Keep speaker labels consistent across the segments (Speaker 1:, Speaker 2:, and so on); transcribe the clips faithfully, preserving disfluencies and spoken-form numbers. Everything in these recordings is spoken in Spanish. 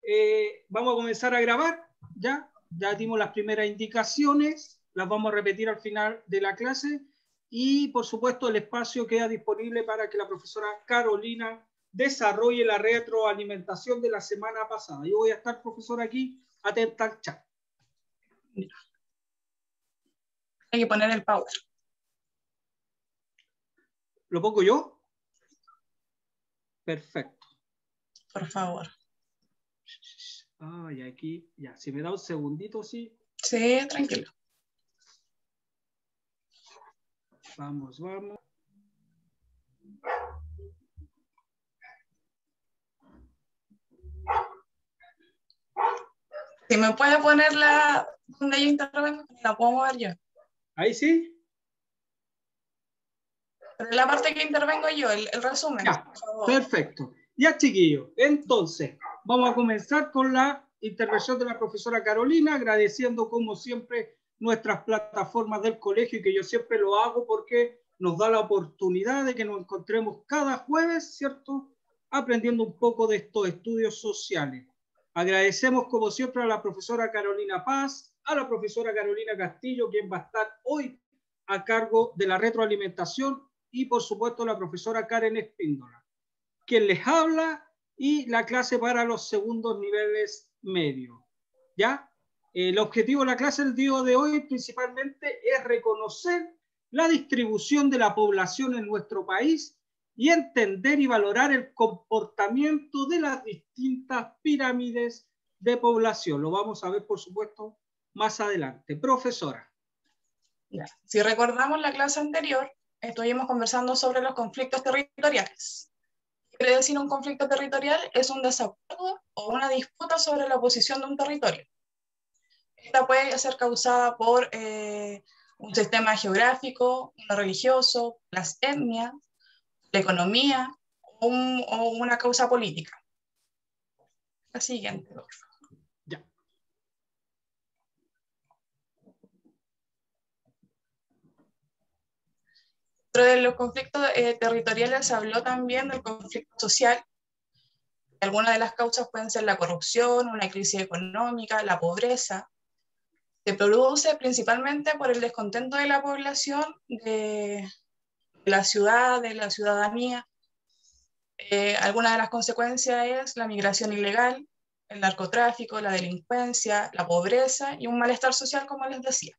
Speaker 1: eh, vamos a comenzar a grabar, ya, ya dimos las primeras indicaciones, las vamos a repetir al final de la clase, y por supuesto el espacio queda disponible para que la profesora Carolina desarrolle la retroalimentación de la semana pasada. Yo voy a estar, profesora, aquí, atenta al chat.
Speaker 2: Hay que poner el power.
Speaker 1: ¿Lo pongo yo? Perfecto.
Speaker 2: Por favor.
Speaker 1: Ay, aquí, ya, si me da un segundito, sí.
Speaker 2: Sí, tranquilo.
Speaker 1: Vamos, vamos.
Speaker 2: Si me puede poner la donde yo intervengo, la puedo mover yo.
Speaker 1: ¿Ahí sí?
Speaker 2: Pero la parte que intervengo yo, el, el resumen.
Speaker 1: Ya, perfecto. Ya, chiquillos, entonces vamos a comenzar con la intervención de la profesora Carolina, agradeciendo como siempre nuestras plataformas del colegio, y que yo siempre lo hago porque nos da la oportunidad de que nos encontremos cada jueves, ¿cierto?, aprendiendo un poco de estos estudios sociales. Agradecemos como siempre a la profesora Carolina Paz, a la profesora Carolina Castillo, quien va a estar hoy a cargo de la retroalimentación, y por supuesto la profesora Karen Espíndola, quien les habla, y la clase para los segundos niveles medios. ¿Ya? El objetivo de la clase del día de hoy principalmente es reconocer la distribución de la población en nuestro país y entender y valorar el comportamiento de las distintas pirámides de población. Lo vamos a ver, por supuesto, más adelante. Profesora.
Speaker 2: Ya. Si recordamos la clase anterior, estuvimos conversando sobre los conflictos territoriales. ¿Qué quiere decir un conflicto territorial? Es un desacuerdo o una disputa sobre la posición de un territorio. Esta puede ser causada por eh, un sistema geográfico, uno religioso, las etnias, la economía o, un, o una causa política. La siguiente, por favor.
Speaker 1: Ya.
Speaker 2: Dentro de los conflictos eh, territoriales se habló también del conflicto social. Algunas de las causas pueden ser la corrupción, una crisis económica, la pobreza. Se produce principalmente por el descontento de la población, de, de la ciudad, de la ciudadanía. Eh, algunas de las consecuencias es la migración ilegal, el narcotráfico, la delincuencia, la pobreza y un malestar social, como les decía.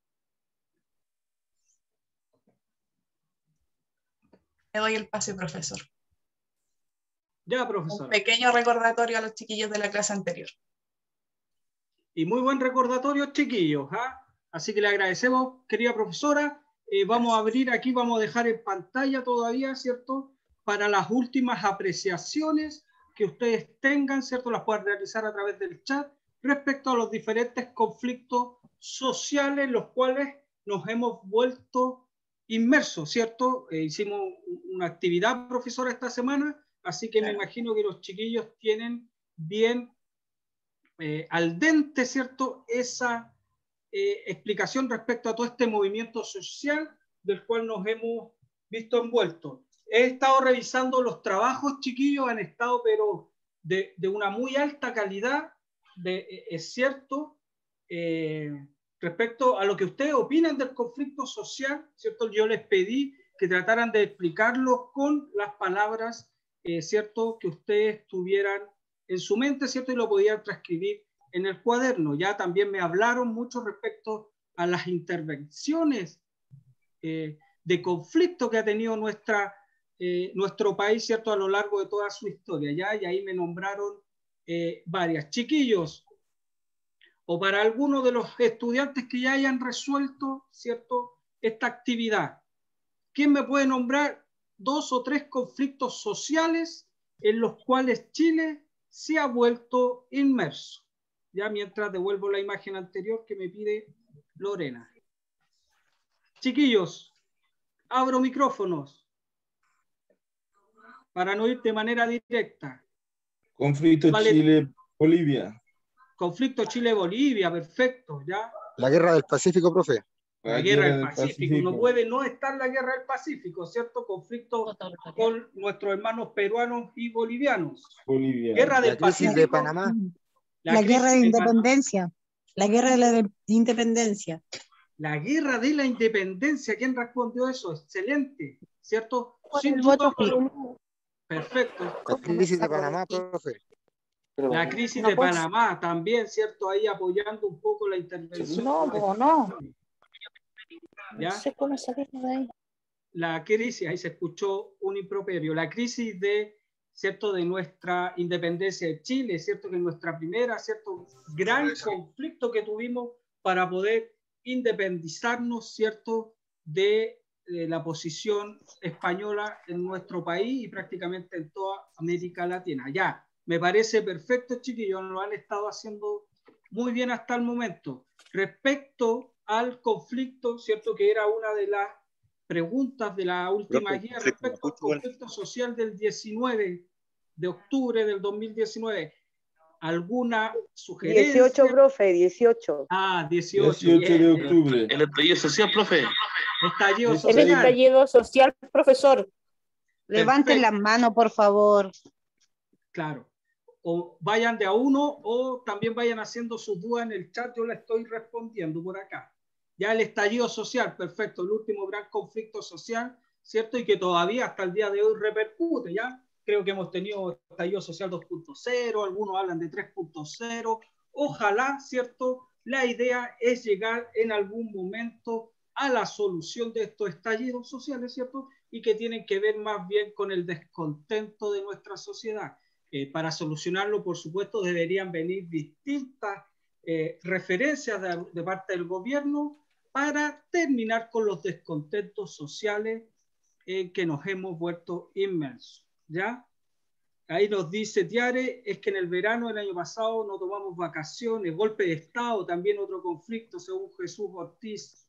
Speaker 2: Le doy el pase, profesor.
Speaker 1: Ya, profesor.
Speaker 2: Un pequeño recordatorio a los chiquillos de la clase anterior.
Speaker 1: Y muy buen recordatorio, chiquillos. ¿eh? Así que le agradecemos, querida profesora. Eh, vamos a abrir aquí, vamos a dejar en pantalla todavía, ¿cierto?, para las últimas apreciaciones que ustedes tengan, ¿cierto?, las pueden realizar a través del chat respecto a los diferentes conflictos sociales en los cuales nos hemos vuelto inmersos, ¿cierto? Eh, hicimos una actividad, profesora, esta semana, así que me imagino que los chiquillos tienen bien eh, al dente, ¿cierto?, esa eh, explicación respecto a todo este movimiento social del cual nos hemos visto envueltos. He estado revisando los trabajos, chiquillos, han estado, pero de, de una muy alta calidad, de, es cierto, eh, respecto a lo que ustedes opinan del conflicto social, ¿cierto? Yo les pedí que trataran de explicarlo con las palabras, eh, ¿cierto?, que ustedes tuvieran en su mente, ¿cierto?, y lo podían transcribir en el cuaderno. Ya también me hablaron mucho respecto a las intervenciones eh, de conflicto que ha tenido nuestra, eh, nuestro país, ¿cierto?, a lo largo de toda su historia, ¿ya? Y ahí me nombraron eh, varias. Chiquillos, o para algunos de los estudiantes que ya hayan resuelto, ¿cierto?, esta actividad, ¿quién me puede nombrar dos o tres conflictos sociales en los cuales Chile se ha vuelto inmerso? Ya, mientras devuelvo la imagen anterior que me pide Lorena. Chiquillos, abro micrófonos para no ir de manera directa.
Speaker 3: Conflicto
Speaker 1: Vale.
Speaker 3: Chile-Bolivia.
Speaker 1: Conflicto Chile-Bolivia, perfecto, ¿ya?
Speaker 4: La guerra del Pacífico, profe.
Speaker 1: La, la guerra, guerra del Pacífico. Pacífico. No puede no estar la guerra del Pacífico, ¿cierto? Conflicto con nuestros hermanos peruanos y bolivianos.
Speaker 3: Bolivia.
Speaker 1: Guerra del
Speaker 4: la crisis
Speaker 1: Pacífico.
Speaker 4: de Panamá.
Speaker 5: La, la guerra de, de independencia. Panamá. La guerra de la de independencia.
Speaker 1: La guerra de la independencia. ¿Quién respondió eso? Excelente, ¿cierto?
Speaker 5: Sin el voto.
Speaker 1: Perfecto.
Speaker 4: La crisis de Panamá, profe.
Speaker 1: La crisis no de puedo... Panamá también, ¿cierto? Ahí apoyando un poco la intervención.
Speaker 5: No, no, no.
Speaker 1: ¿Ya?
Speaker 5: No sé cómo sacarlo de ahí.
Speaker 1: La crisis, ahí se escuchó un improperio, la crisis de, ¿cierto? De nuestra independencia de Chile, ¿cierto? Que nuestra primera, ¿cierto? Gran conflicto que tuvimos para poder independizarnos, ¿cierto? De, de la posición española en nuestro país y prácticamente en toda América Latina. Ya. Me parece perfecto, chiquillos, lo han estado haciendo muy bien hasta el momento. Respecto al conflicto, ¿cierto? Que era una de las preguntas de la última guía respecto al conflicto social del diecinueve de octubre del dos mil diecinueve. ¿Alguna sugerencia?
Speaker 6: dieciocho, profe, dieciocho.
Speaker 1: Ah, dieciocho.
Speaker 3: dieciocho de octubre.
Speaker 7: El estallido social, profe.
Speaker 1: Estallido social.
Speaker 5: El estallido social, profesor.
Speaker 6: Levanten las manos, por favor.
Speaker 1: Claro. O vayan de a uno o también vayan haciendo sus dudas en el chat, yo la estoy respondiendo por acá. Ya el estallido social, perfecto, el último gran conflicto social, ¿cierto? Y que todavía hasta el día de hoy repercute, ¿ya? Creo que hemos tenido estallido social dos punto cero, algunos hablan de tres punto cero. Ojalá, ¿cierto? La idea es llegar en algún momento a la solución de estos estallidos sociales, ¿cierto? Y que tienen que ver más bien con el descontento de nuestra sociedad. Eh, para solucionarlo, por supuesto, deberían venir distintas eh, referencias de, de parte del gobierno para terminar con los descontentos sociales en que nos hemos vuelto inmersos, ¿ya? Ahí nos dice Tiare, es que en el verano del año pasado no tomamos vacaciones, golpe de Estado, también otro conflicto, según Jesús Ortiz,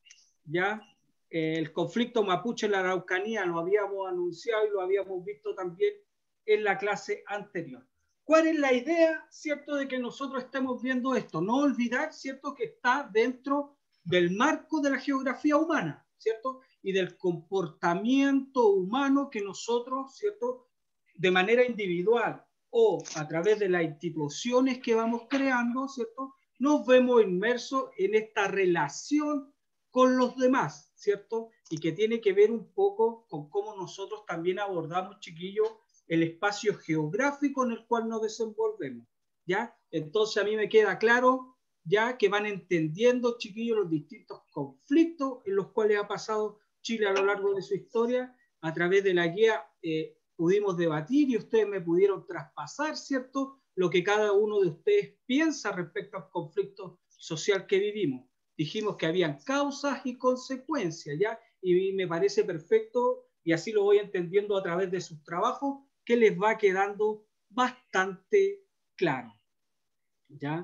Speaker 1: ¿ya? Eh, el conflicto mapuche en la Araucanía lo habíamos anunciado y lo habíamos visto también en la clase anterior. ¿Cuál es la idea, cierto, de que nosotros estemos viendo esto? No olvidar, cierto, que está dentro del marco de la geografía humana, cierto, y del comportamiento humano que nosotros, cierto, de manera individual o a través de las instituciones que vamos creando, cierto, nos vemos inmersos en esta relación con los demás, cierto, y que tiene que ver un poco con cómo nosotros también abordamos, chiquillos, el espacio geográfico en el cual nos desenvolvemos, ¿ya? Entonces a mí me queda claro, ya que van entendiendo, chiquillos, los distintos conflictos en los cuales ha pasado Chile a lo largo de su historia. A través de la guía eh, pudimos debatir y ustedes me pudieron traspasar, ¿cierto?, lo que cada uno de ustedes piensa respecto al conflicto social que vivimos. Dijimos que habían causas y consecuencias, ¿ya? Y me parece perfecto, y así lo voy entendiendo a través de sus trabajos, que les va quedando bastante claro, ¿ya?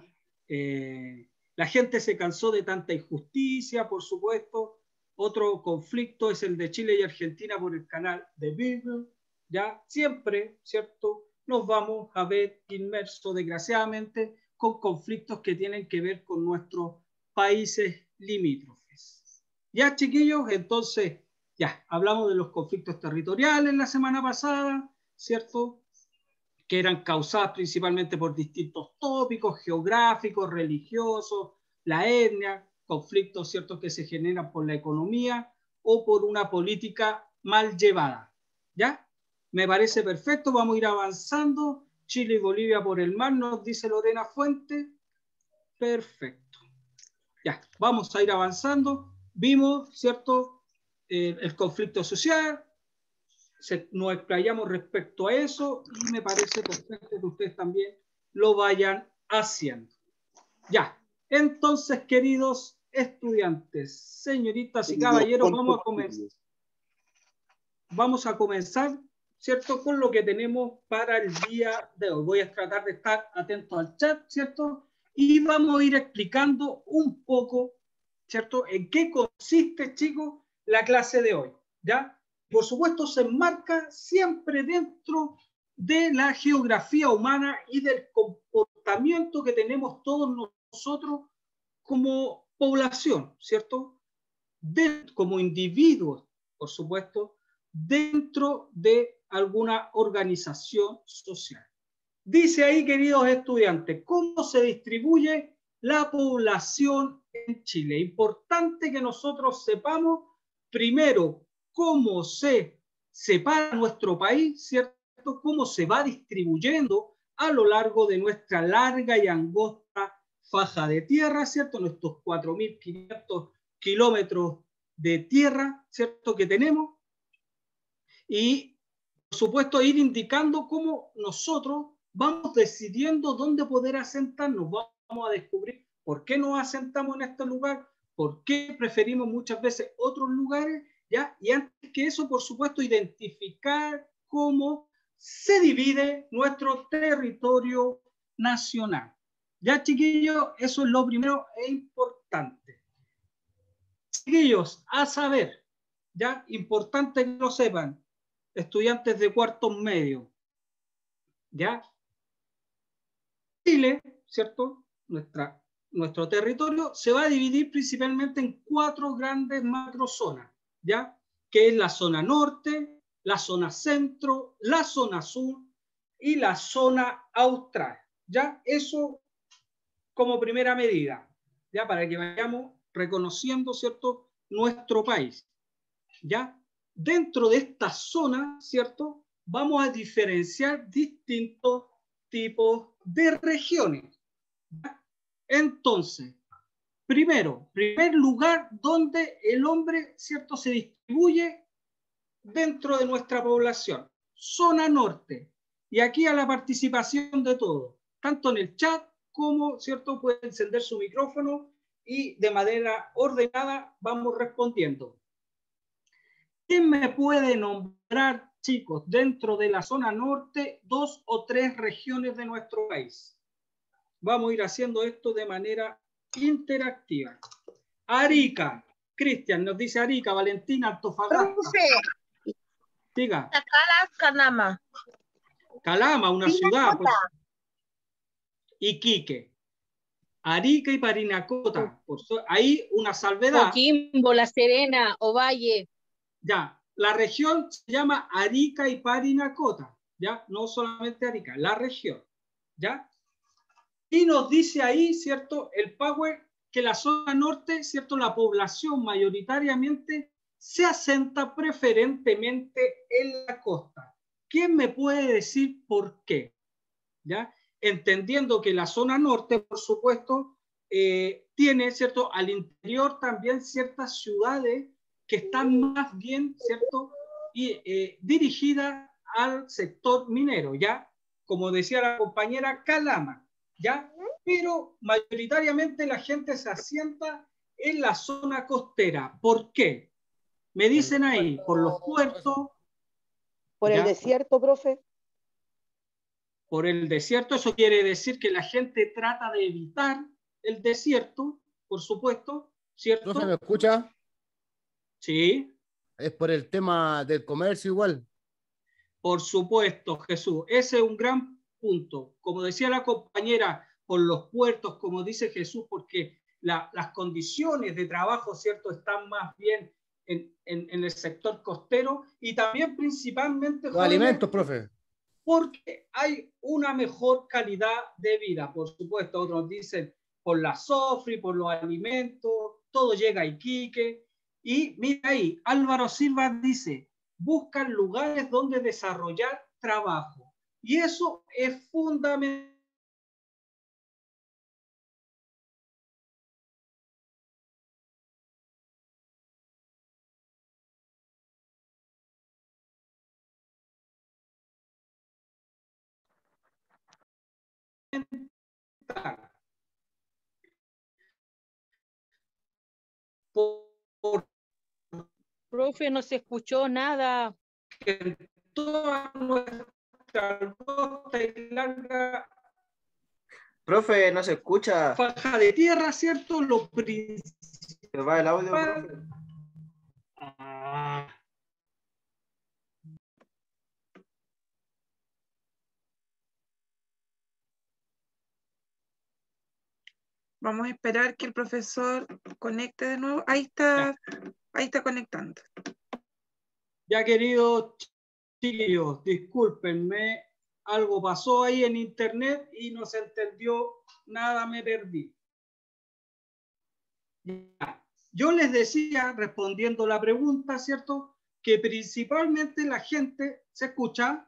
Speaker 1: Eh, la gente se cansó de tanta injusticia, por supuesto. Otro conflicto es el de Chile y Argentina por el canal de Beagle, ¿ya? Siempre, ¿cierto?, nos vamos a ver inmersos, desgraciadamente, con conflictos que tienen que ver con nuestros países limítrofes. Ya, chiquillos, entonces, ya, hablamos de los conflictos territoriales la semana pasada, ¿cierto?, que eran causadas principalmente por distintos tópicos geográficos, religiosos, la etnia, conflictos, ¿cierto?, que se generan por la economía o por una política mal llevada, ¿ya? Me parece perfecto, vamos a ir avanzando. Chile y Bolivia por el mar, nos dice Lorena Fuente. Perfecto. Ya, vamos a ir avanzando. Vimos, ¿cierto?, eh, el conflicto social, se, nos explayamos respecto a eso y me parece perfecto que ustedes también lo vayan haciendo. Ya, entonces, queridos estudiantes, señoritas y caballeros, vamos a comenzar. Vamos a comenzar, ¿cierto?, con lo que tenemos para el día de hoy. Voy a tratar de estar atento al chat, ¿cierto? Y vamos a ir explicando un poco, ¿cierto?, en qué consiste, chicos, la clase de hoy, ¿ya? Por supuesto, se enmarca siempre dentro de la geografía humana y del comportamiento que tenemos todos nosotros como población, ¿cierto? de, como individuos, por supuesto, dentro de alguna organización social. Dice ahí, queridos estudiantes, ¿cómo se distribuye la población en Chile? Importante que nosotros sepamos primero cómo se separa nuestro país, ¿cierto? Cómo se va distribuyendo a lo largo de nuestra larga y angosta faja de tierra, ¿cierto? Nuestros cuatro mil quinientos kilómetros de tierra, ¿cierto? Que tenemos. Y, por supuesto, ir indicando cómo nosotros vamos decidiendo dónde poder asentarnos. Vamos a descubrir por qué nos asentamos en este lugar, por qué preferimos muchas veces otros lugares, ¿ya? Y antes que eso, por supuesto, identificar cómo se divide nuestro territorio nacional. Ya, chiquillos, eso es lo primero e importante. Chiquillos, a saber, ya, importante que lo sepan, estudiantes de cuartos medios, ya, Chile, ¿cierto? Nuestra, nuestro territorio se va a dividir principalmente en cuatro grandes macrozonas, ¿ya? Que es la zona norte, la zona centro, la zona sur y la zona austral, ¿ya? Eso como primera medida, ¿ya? Para que vayamos reconociendo, ¿cierto? Nuestro país, ¿ya? Dentro de esta zona, ¿cierto? Vamos a diferenciar distintos tipos de regiones. ¿Ya? Entonces, primero, primer lugar donde el hombre, ¿cierto? Se distribuye dentro de nuestra población. Zona norte. Y aquí a la participación de todos, tanto en el chat como, ¿cierto? Puede encender su micrófono y de manera ordenada vamos respondiendo. ¿Quién me puede nombrar, chicos, dentro de la zona norte, dos o tres regiones de nuestro país? Vamos a ir haciendo esto de manera interactiva. Arica. Cristian, nos dice Arica, Valentina, Antofagasta.
Speaker 3: Profe.
Speaker 1: Diga.
Speaker 3: Calama.
Speaker 1: Calama, una ciudad. Pues. Iquique. Arica y Parinacota. Por so ahí una salvedad.
Speaker 3: Coquimbo, La Serena, Ovalle.
Speaker 1: Ya, la región se llama Arica y Parinacota, ya, no solamente Arica, la región, ya. Y nos dice ahí, ¿cierto? El Power, que la zona norte, ¿cierto? La población mayoritariamente se asenta preferentemente en la costa. ¿Quién me puede decir por qué? ¿Ya? Entendiendo que la zona norte, por supuesto, eh, tiene, ¿cierto? Al interior también ciertas ciudades que están más bien, ¿cierto? Y eh, dirigidas al sector minero, ¿ya? Como decía la compañera, Calama, ¿ya? Pero mayoritariamente la gente se asienta en la zona costera. ¿Por qué? Me dicen ahí, por los puertos.
Speaker 6: ¿Por
Speaker 1: ¿ya?
Speaker 6: el desierto, profe?
Speaker 1: Por el desierto, eso quiere decir que la gente trata de evitar el desierto, por supuesto, ¿cierto?
Speaker 7: ¿Profe, me escucha?
Speaker 1: Sí.
Speaker 7: Es por el tema del comercio igual.
Speaker 1: Por supuesto, Jesús. Ese es un gran punto. Como decía la compañera, por los puertos, como dice Jesús, porque la, las condiciones de trabajo, ¿cierto?, están más bien en, en, en el sector costero y también principalmente...
Speaker 7: Los alimentos, profe.
Speaker 1: Porque hay una mejor calidad de vida, por supuesto. Otros dicen por la SOFRI, por los alimentos, todo llega a Iquique. Y mira ahí, Álvaro Silva dice, buscan lugares donde desarrollar trabajo. Y eso es fundamental. Por, por
Speaker 3: Profe, no se escuchó nada.
Speaker 1: que toda nuestra costa y larga
Speaker 8: Profe, no se escucha.
Speaker 1: faja de tierra, ¿cierto? Lo principal.
Speaker 8: Se va el audio, profe.
Speaker 1: Ah.
Speaker 9: Vamos a esperar que el profesor conecte de nuevo. Ahí está, ahí está conectando.
Speaker 1: Ya, queridos chiquillos, discúlpenme, algo pasó ahí en internet y no se entendió nada, me perdí. Ya. Yo les decía, respondiendo la pregunta, ¿cierto? Que principalmente la gente se escucha.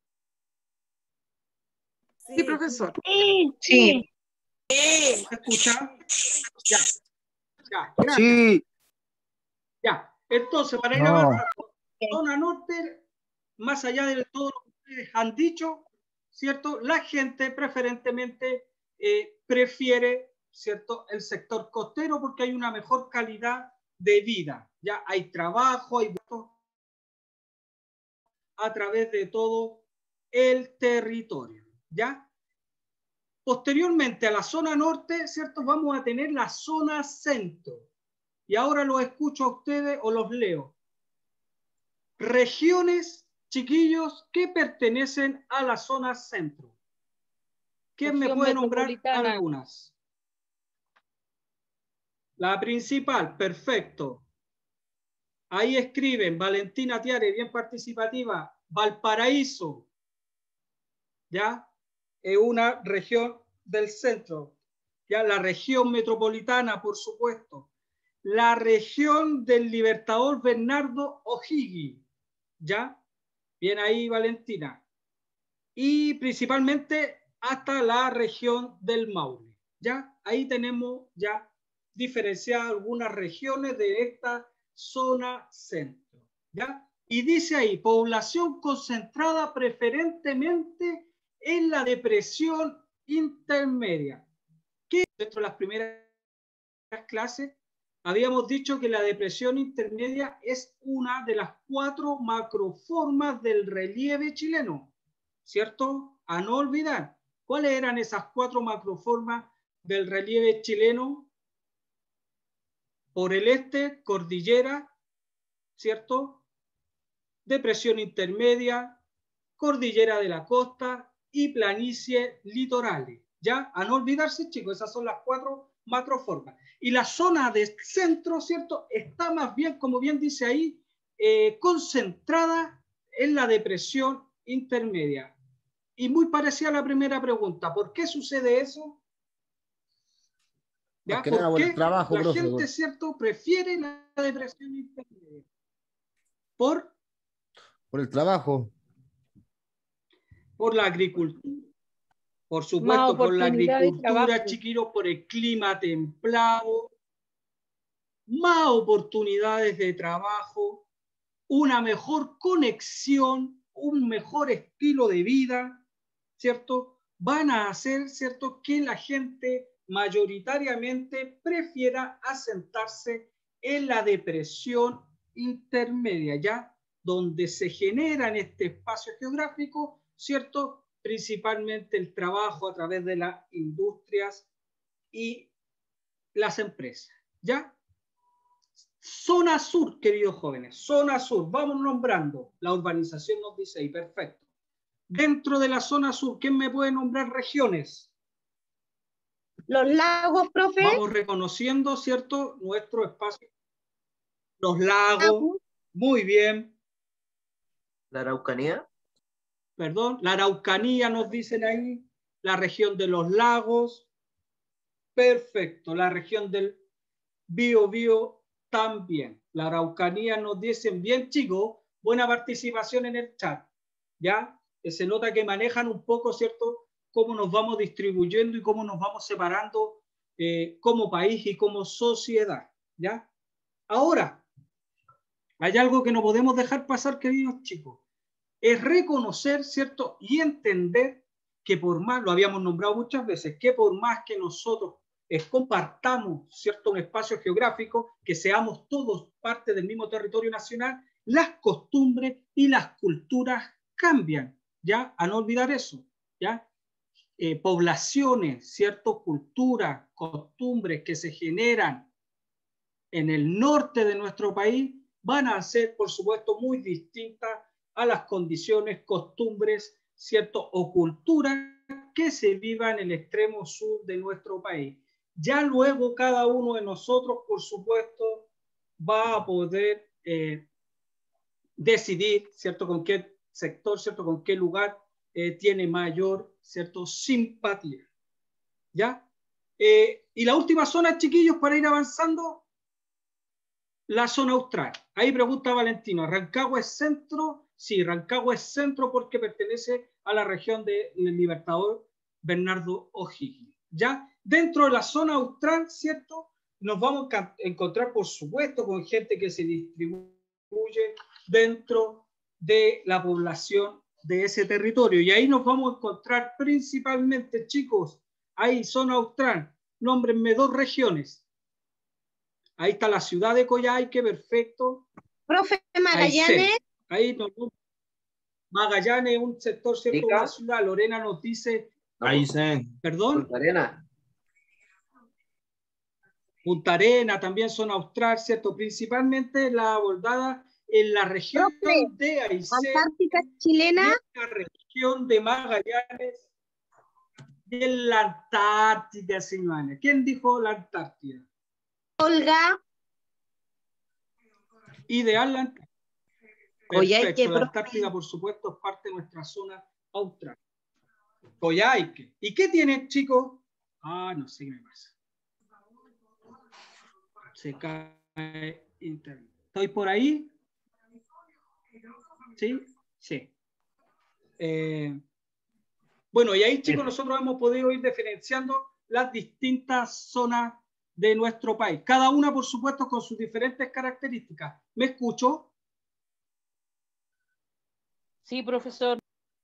Speaker 9: Sí, profesor.
Speaker 3: Sí,
Speaker 5: Sí.
Speaker 1: ¿Se escucha? Ya. Ya, gracias.
Speaker 4: Sí.
Speaker 1: Ya. Entonces, para ir
Speaker 4: No.
Speaker 1: avanzando, zona norte, más allá de todo lo que ustedes han dicho, ¿cierto? La gente preferentemente eh, prefiere, ¿cierto?, el sector costero porque hay una mejor calidad de vida. Ya hay trabajo, hay a través de todo el territorio. ¿Ya? Posteriormente a la zona norte, ¿cierto? Vamos a tener la zona centro. Y ahora los escucho a ustedes o los leo. Regiones, chiquillos, que pertenecen a la zona centro. ¿Quién me
Speaker 3: Región
Speaker 1: puede nombrar
Speaker 3: metropolitana.
Speaker 1: algunas? La principal, perfecto. Ahí escriben, Valentina Tiare, bien participativa, Valparaíso, ¿ya? Es una región del centro, ¿ya? La región metropolitana, por supuesto. La región del Libertador Bernardo O'Higgins, ¿ya? Bien ahí, Valentina. Y principalmente hasta la región del Maule, ¿ya? Ahí tenemos ya diferenciadas algunas regiones de esta zona centro, ¿ya? Y dice ahí, población concentrada preferentemente en la depresión intermedia. ¿Qué? Dentro de las primeras clases habíamos dicho que la depresión intermedia es una de las cuatro macroformas del relieve chileno, ¿cierto? A no olvidar. ¿Cuáles eran esas cuatro macroformas del relieve chileno? Por el este, cordillera, ¿cierto? Depresión intermedia, cordillera de la costa y planicie litorales. ¿Ya? A no olvidarse, chicos, esas son las cuatro macroformas. Y la zona de centro, ¿cierto? Está más bien, como bien dice ahí, eh, concentrada en la depresión intermedia. Y muy parecida a la primera pregunta, ¿por qué sucede eso? ¿Ya?
Speaker 7: Más que
Speaker 1: ¿Por
Speaker 7: nada por
Speaker 1: qué
Speaker 7: el trabajo,
Speaker 1: la
Speaker 7: profe.
Speaker 1: gente,
Speaker 7: Por,
Speaker 1: ¿cierto?, prefiere la depresión intermedia? ¿Por?
Speaker 7: por el trabajo.
Speaker 1: Por la agricultura. Por
Speaker 3: más
Speaker 1: supuesto, por la
Speaker 3: oportunidad de
Speaker 1: agricultura,
Speaker 3: trabajo.
Speaker 1: chiquillos, por el clima templado, más oportunidades de trabajo, una mejor conexión, un mejor estilo de vida, ¿cierto? Van a hacer, ¿cierto?, que la gente mayoritariamente prefiera asentarse en la depresión intermedia, ¿ya? Donde se genera en este espacio geográfico, ¿cierto?, principalmente el trabajo a través de las industrias y las empresas, ¿ya? Zona sur, queridos jóvenes, zona sur, vamos nombrando. La urbanización nos dice ahí, perfecto. Dentro de la zona sur, ¿quién me puede nombrar regiones?
Speaker 5: Los lagos, profe.
Speaker 1: Vamos reconociendo, ¿cierto?, nuestro espacio. Los lagos, muy bien.
Speaker 8: La Araucanía.
Speaker 1: Perdón, la Araucanía nos dicen ahí, la región de los lagos. Perfecto, la región del Biobío también. La Araucanía nos dicen, bien chicos, buena participación en el chat, ¿ya? Que se nota que manejan un poco, ¿cierto?, cómo nos vamos distribuyendo y cómo nos vamos separando eh, como país y como sociedad, ¿ya? Ahora, hay algo que no podemos dejar pasar, queridos chicos, es reconocer, ¿cierto?, y entender que por más, lo habíamos nombrado muchas veces, que por más que nosotros eh, compartamos, ¿cierto?, un espacio geográfico, que seamos todos parte del mismo territorio nacional, las costumbres y las culturas cambian, ¿ya? A no olvidar eso, ¿ya? Eh, poblaciones, ¿cierto?, culturas, costumbres que se generan en el norte de nuestro país van a ser, por supuesto, muy distintas a las condiciones, costumbres, ¿cierto?, o culturas que se viva en el extremo sur de nuestro país. Ya luego cada uno de nosotros, por supuesto, va a poder eh, decidir, ¿cierto?, con qué sector, ¿cierto?, con qué lugar eh, tiene mayor, ¿cierto?, simpatía. ¿Ya? Eh, y la última zona, chiquillos, para ir avanzando, la zona austral. Ahí pregunta Valentino, ¿Rancagua es centro? Sí, Rancagua es centro porque pertenece a la región del Libertador Bernardo O'Higgins. ¿Ya? Dentro de la zona austral, ¿cierto?, nos vamos a encontrar, por supuesto, con gente que se distribuye dentro de la población de ese territorio. Y ahí nos vamos a encontrar principalmente, chicos, ahí, zona austral, nómbrenme dos regiones. Ahí está la ciudad de Coyhaique, perfecto.
Speaker 10: Profe Magallanes.
Speaker 1: Ahí, ahí nos, Magallanes es un sector, ¿cierto?, una ciudad. Lorena nos dice...
Speaker 8: Aysén.
Speaker 1: ¿Perdón?
Speaker 8: Punta Arena.
Speaker 1: Punta Arena, también zona austral, ¿cierto? Principalmente la abordada en la región
Speaker 10: Profe,
Speaker 1: de Aysén.
Speaker 10: Antártica chilena.
Speaker 1: Y en la región de Magallanes. Y en la Antártica, señores. ¿Quién dijo la Antártida?
Speaker 10: Olga.
Speaker 1: Ideal la Antártida.
Speaker 10: Coyhaique,
Speaker 1: la Antártida, por supuesto, es parte de nuestra zona austral. Coyhaique. ¿Y qué tiene, chicos? Ah, no sé qué me pasa. Se cae internet. ¿Estoy por ahí? ¿Sí? Sí. Eh, bueno, y ahí, chicos, nosotros hemos podido ir diferenciando las distintas zonas de nuestro país. Cada una, por supuesto, con sus diferentes características. ¿Me escucho?
Speaker 3: Sí, profesor.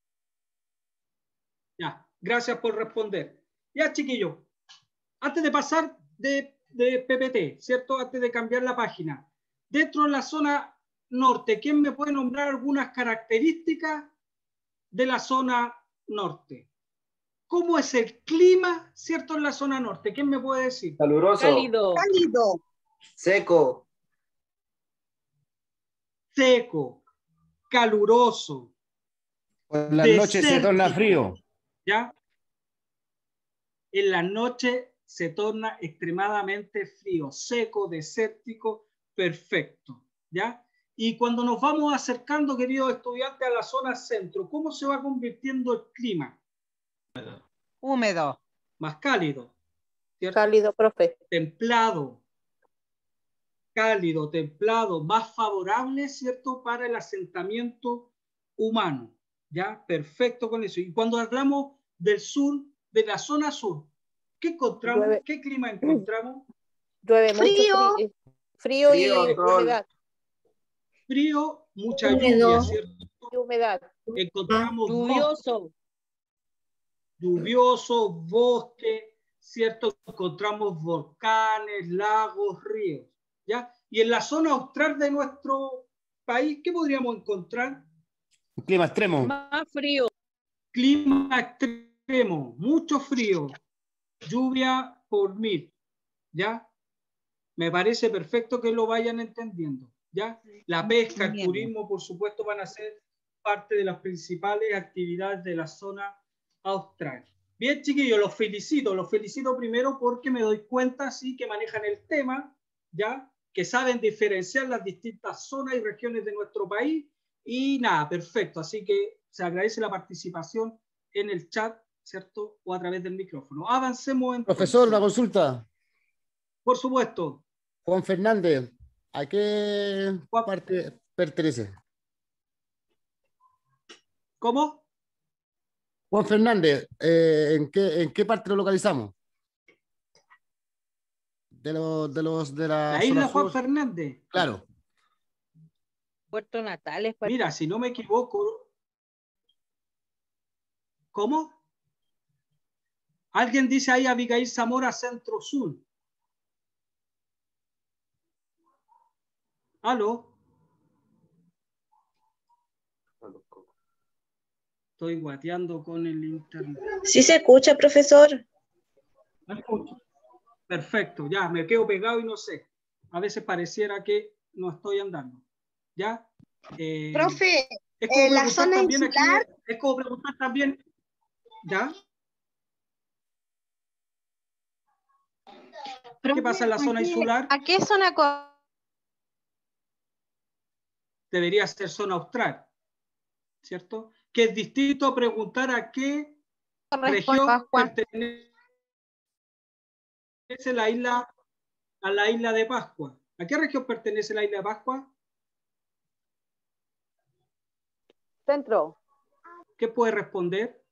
Speaker 1: Ya, gracias por responder. Ya, chiquillos, antes de pasar de, de P P T, ¿cierto? Antes de cambiar la página. Dentro de la zona norte, ¿quién me puede nombrar algunas características de la zona norte? ¿Cómo es el clima, cierto, en la zona norte? ¿Quién me puede decir?
Speaker 8: Caluroso.
Speaker 3: Cálido.
Speaker 10: Cálido.
Speaker 8: Seco.
Speaker 1: Seco. Caluroso.
Speaker 7: Por la noche se torna
Speaker 1: desértico.
Speaker 7: frío.
Speaker 1: ¿Ya? En la noche se torna extremadamente frío, seco, desértico, perfecto. ¿Ya? Y cuando nos vamos acercando, queridos estudiantes, a la zona centro, ¿cómo se va convirtiendo el clima?
Speaker 5: Húmedo.
Speaker 1: Más cálido. ¿Cierto?
Speaker 6: Cálido, profe.
Speaker 1: Templado. Cálido, templado, más favorable, ¿cierto?, para el asentamiento humano. ¿Ya? Perfecto con eso. Y cuando hablamos del sur, de la zona sur, ¿qué encontramos?
Speaker 6: Llueve.
Speaker 1: ¿Qué clima encontramos?
Speaker 6: Llueve mucho
Speaker 10: Frío.
Speaker 6: frío, frío,
Speaker 8: Frío,
Speaker 6: y
Speaker 8: sol.
Speaker 6: humedad.
Speaker 1: Frío, mucha
Speaker 10: Húmedo.
Speaker 1: lluvia, ¿cierto?
Speaker 6: Y humedad.
Speaker 1: Encontramos bosque,
Speaker 3: Lluvioso.
Speaker 1: lluvioso, bosque, ¿cierto? Encontramos volcanes, lagos, ríos, ¿ya? Y en la zona austral de nuestro país, ¿qué podríamos encontrar?
Speaker 7: Un clima extremo.
Speaker 3: Más frío.
Speaker 1: Clima extremo, mucho frío, lluvia por mil, ¿ya? Me parece perfecto que lo vayan entendiendo, ¿ya? La pesca, el
Speaker 5: Bien.
Speaker 1: turismo, por supuesto, van a ser parte de las principales actividades de la zona austral. Bien, chiquillos, los felicito, los felicito primero porque me doy cuenta, sí, que manejan el tema, ¿ya? Que saben diferenciar las distintas zonas y regiones de nuestro país. Y nada, perfecto. Así que se agradece la participación en el chat, ¿cierto? O a través del micrófono. Avancemos entonces.
Speaker 7: Profesor, una consulta.
Speaker 1: Por supuesto.
Speaker 7: Juan Fernández, ¿a qué
Speaker 1: Juan-
Speaker 7: parte pertenece?
Speaker 1: ¿Cómo?
Speaker 7: Juan Fernández, eh, ¿en, qué, ¿en qué parte lo localizamos? De los de los de la,
Speaker 1: La isla
Speaker 7: zona
Speaker 1: Juan
Speaker 7: sur.
Speaker 1: Fernández.
Speaker 7: Claro.
Speaker 3: Puerto Natales. pa-
Speaker 1: Mira, si no me equivoco. ¿Cómo? Alguien dice ahí Abigail Zamora, Centro Sur. ¿Aló? Estoy guateando con el internet.
Speaker 10: Sí se escucha, profesor.
Speaker 1: ¿Me escucho? Perfecto, ya, me quedo pegado y no sé. A veces pareciera que no estoy andando. ¿Ya? Eh,
Speaker 10: Profe,
Speaker 1: es como
Speaker 10: eh, la
Speaker 1: preguntar
Speaker 10: zona
Speaker 1: también aquí,
Speaker 10: insular.
Speaker 1: es como preguntar también, ¿ya? ¿Qué pasa en la zona insular?
Speaker 11: ¿A qué zona?
Speaker 1: Debería ser zona austral, ¿cierto? Que es distinto a preguntar a qué región pertenece la isla, a la isla de Pascua. ¿A qué región pertenece la isla de Pascua?
Speaker 6: Centro.
Speaker 1: ¿Qué puede responder?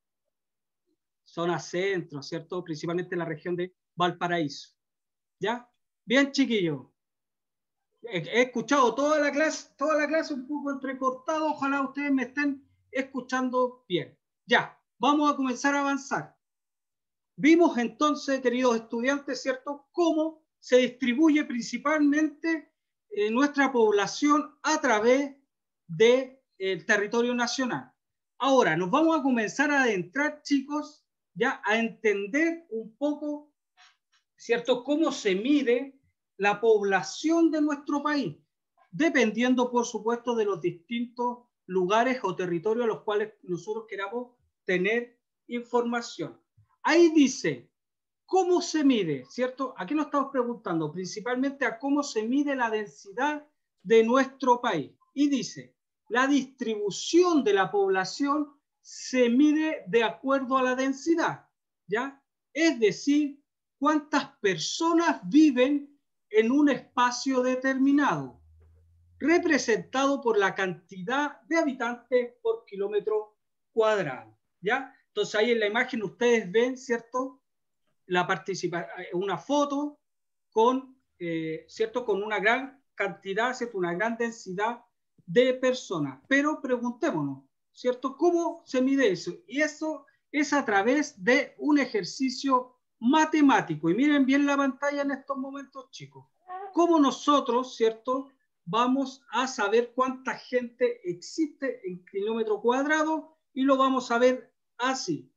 Speaker 1: Zona centro, ¿cierto? Principalmente la región de Valparaíso. ¿Ya? Bien, chiquillos. He, he escuchado toda la clase, toda la clase un poco entrecortado. Ojalá ustedes me estén escuchando bien. Ya, vamos a comenzar a avanzar. Vimos entonces, queridos estudiantes, ¿cierto?, cómo se distribuye principalmente eh, nuestra población a través del territorio nacional. Ahora, nos vamos a comenzar a adentrar, chicos, ya a entender un poco, ¿cierto?, cómo se mide la población de nuestro país, dependiendo, por supuesto, de los distintos lugares o territorios a los cuales nosotros queramos tener información. Ahí dice, ¿cómo se mide? ¿Cierto? Aquí nos estamos preguntando principalmente a cómo se mide la densidad de nuestro país. Y dice, la distribución de la población se mide de acuerdo a la densidad, ¿ya? Es decir, cuántas personas viven en un espacio determinado, representado por la cantidad de habitantes por kilómetro cuadrado, ¿ya? Entonces ahí en la imagen ustedes ven, ¿cierto?, la participación, una foto con, eh, ¿cierto?, con una gran cantidad, ¿cierto?, una gran densidad de personas. Pero preguntémonos, ¿cierto?, ¿cómo se mide eso? Y eso es a través de un ejercicio matemático. Y miren bien la pantalla en estos momentos, chicos. ¿Cómo nosotros, ¿cierto?, vamos a saber cuánta gente existe en kilómetro cuadrado? Y lo vamos a ver así.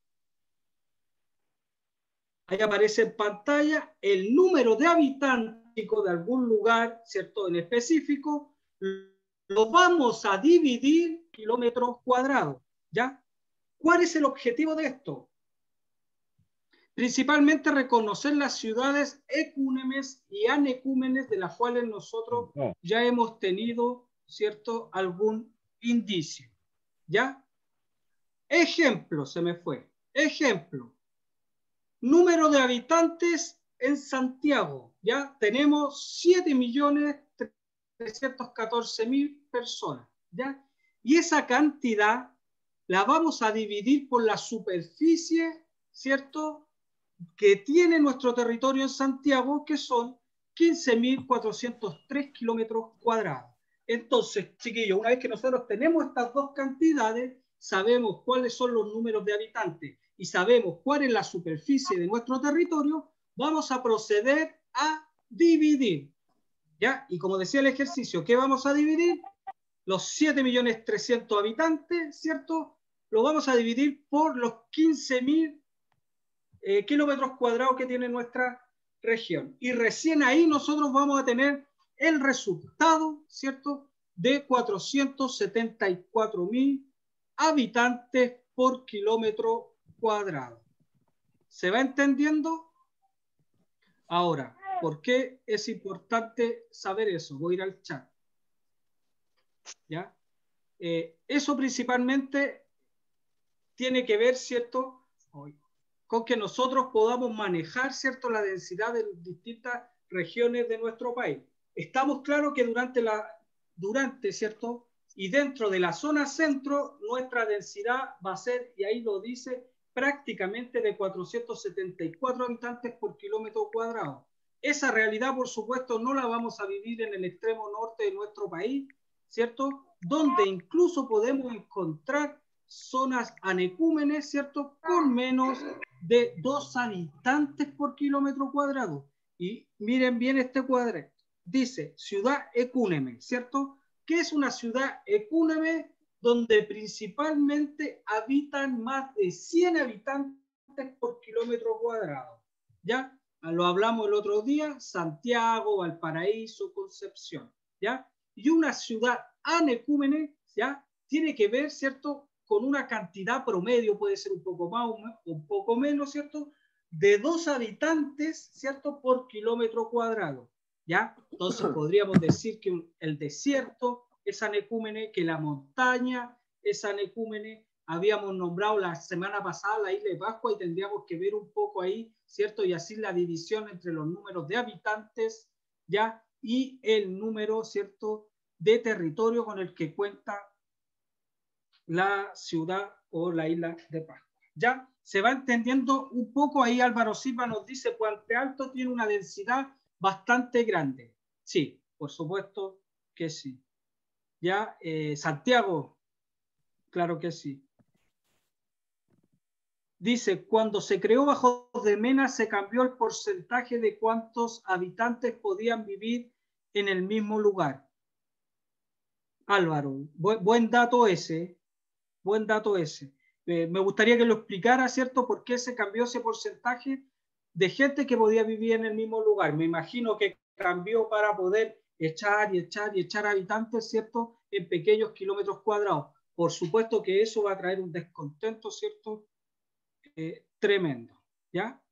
Speaker 1: Ahí aparece en pantalla el número de habitantes de algún lugar, ¿cierto?, en específico. Lo vamos a dividir en kilómetros cuadrados, ¿ya? ¿Cuál es el objetivo de esto? Principalmente reconocer las ciudades ecúmenes y anecúmenes de las cuales nosotros ya hemos tenido, ¿cierto?, algún indicio, ¿ya? Ejemplo, se me fue. Ejemplo. Número de habitantes en Santiago, ¿ya? Tenemos siete millones trescientos catorce mil personas, ¿ya? Y esa cantidad la vamos a dividir por la superficie, ¿cierto?, que tiene nuestro territorio en Santiago, que son quince mil cuatrocientos tres kilómetros cuadrados. Entonces, chiquillos, una vez que nosotros tenemos estas dos cantidades, sabemos cuáles son los números de habitantes y sabemos cuál es la superficie de nuestro territorio, vamos a proceder a dividir, ¿ya? Y como decía el ejercicio, ¿qué vamos a dividir? Los siete millones trescientos habitantes, ¿cierto? Lo vamos a dividir por los quince mil eh, kilómetros cuadrados que tiene nuestra región. Y recién ahí nosotros vamos a tener el resultado, ¿cierto?, de cuatrocientos setenta y cuatro mil habitantes por kilómetro cuadrado. ¿Se va entendiendo? Ahora, ¿por qué es importante saber eso? Voy a ir al chat. ¿Ya? Eh, eso principalmente tiene que ver, ¿cierto?, con que nosotros podamos manejar, ¿cierto?, la densidad de distintas regiones de nuestro país. Estamos claros que durante la, durante, ¿cierto?, y dentro de la zona centro, nuestra densidad va a ser, y ahí lo dice, prácticamente de cuatrocientos setenta y cuatro habitantes por kilómetro cuadrado. Esa realidad, por supuesto, no la vamos a vivir en el extremo norte de nuestro país, ¿cierto?, donde incluso podemos encontrar zonas anecúmenes, ¿cierto?, con menos de dos habitantes por kilómetro cuadrado. Y miren bien este cuadro. Dice ciudad ecúneme, ¿cierto? ¿Qué es una ciudad ecúneme? Donde principalmente habitan más de cien habitantes por kilómetro cuadrado. ¿Ya? Lo hablamos el otro día, Santiago, Valparaíso, Concepción. ¿Ya? Y una ciudad anecúmene, ¿ya?, tiene que ver, ¿cierto?, con una cantidad promedio, puede ser un poco más o un poco menos, ¿cierto?, de dos habitantes, ¿cierto?, por kilómetro cuadrado, ¿ya? Entonces podríamos decir que un, el desierto es anecúmene, que la montaña es anecúmene. Habíamos nombrado la semana pasada la isla de Pascua y tendríamos que ver un poco ahí, ¿cierto? Y así la división entre los números de habitantes, ¿ya? Y el número, ¿cierto?, de territorio con el que cuenta la ciudad o la isla de Pascua. ¿Ya? Se va entendiendo un poco ahí. Álvaro Silva nos dice: Puente Alto tiene una densidad bastante grande. Sí, por supuesto que sí. ¿Ya? Eh, Santiago, claro que sí. Dice: cuando se creó Bajos de Mena se cambió el porcentaje de cuántos habitantes podían vivir en el mismo lugar. Álvaro, buen, buen dato ese, buen dato ese. Eh, me gustaría que lo explicara, ¿cierto? ¿Por qué se cambió ese porcentaje de gente que podía vivir en el mismo lugar? Me imagino que cambió para poder echar y echar y echar habitantes, ¿cierto?, en pequeños kilómetros cuadrados. Por supuesto que eso va a traer un descontento, ¿cierto?, eh, tremendo. ¿Ya?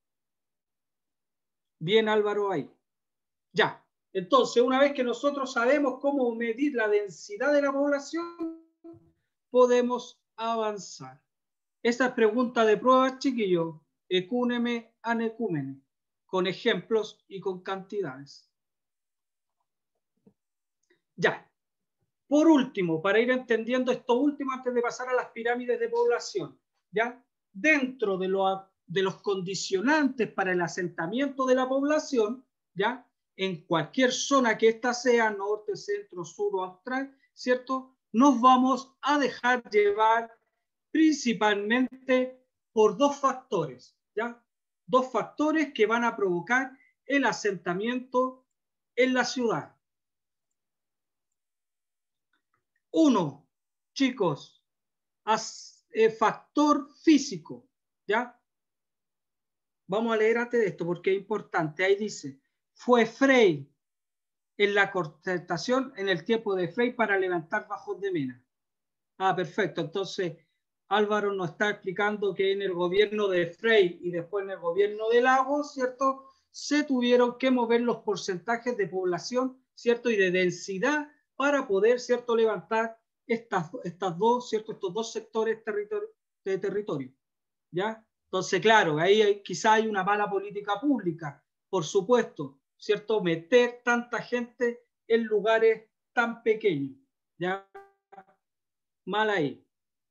Speaker 1: Bien, Álvaro, ahí. Ya. Entonces, una vez que nosotros sabemos cómo medir la densidad de la población, podemos avanzar. Esta pregunta de prueba, chiquillos, ecúneme, anecúmene, con ejemplos y con cantidades. Ya. Por último, para ir entendiendo esto último antes de pasar a las pirámides de población, ¿ya? Dentro de, lo, de los condicionantes para el asentamiento de la población, ¿ya?, en cualquier zona que ésta sea, norte, centro, sur o austral, ¿cierto?, nos vamos a dejar llevar principalmente por dos factores, ¿ya? Dos factores que van a provocar el asentamiento en la ciudad. Uno, chicos, as, eh, factor físico, ¿ya? Vamos a leer antes de esto porque es importante. Ahí dice: fue Frey en la concertación en el tiempo de Frey para levantar Bajos de Mena. Ah, perfecto. Entonces, Álvaro nos está explicando que en el gobierno de Frey y después en el gobierno de Lagos, ¿cierto?, se tuvieron que mover los porcentajes de población, ¿cierto?, y de densidad para poder, ¿cierto?, levantar estas, estas dos, ¿cierto?, estos dos sectores territori de territorio. ¿Ya? Entonces, claro, ahí hay, quizá hay una mala política pública, por supuesto, ¿cierto?, meter tanta gente en lugares tan pequeños. ¿Ya? Mal ahí.